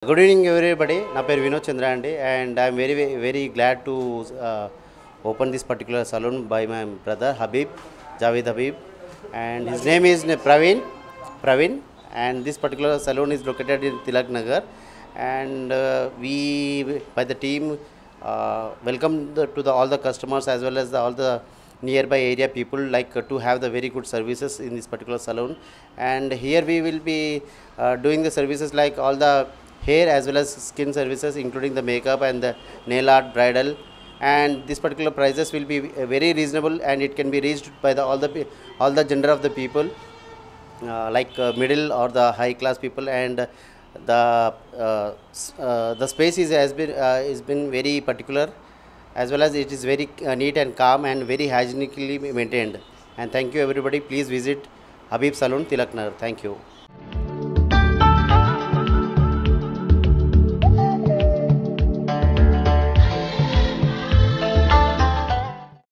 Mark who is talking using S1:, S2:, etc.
S1: Good evening, everybody. Na peru Vinod Chandra andi, and I am very glad to open this particular salon by my brother Habib, Javed Habib, and his name is Praveen, and this particular salon is located in Tilak Nagar, and we by the team welcome all the customers as well as all the nearby area people like to have the very good services in this particular salon. And here we will be doing the services like all the hair as well as skin services, including the makeup and the nail art, bridal, and this particular prices will be very reasonable, and it can be reached by all the gender of the people, like middle or the high class people. And the space has been very particular, as well as it is very neat and calm and very hygienically maintained. And thank you everybody. Please visit Habib Salon, Tilak Nagar. Thank you.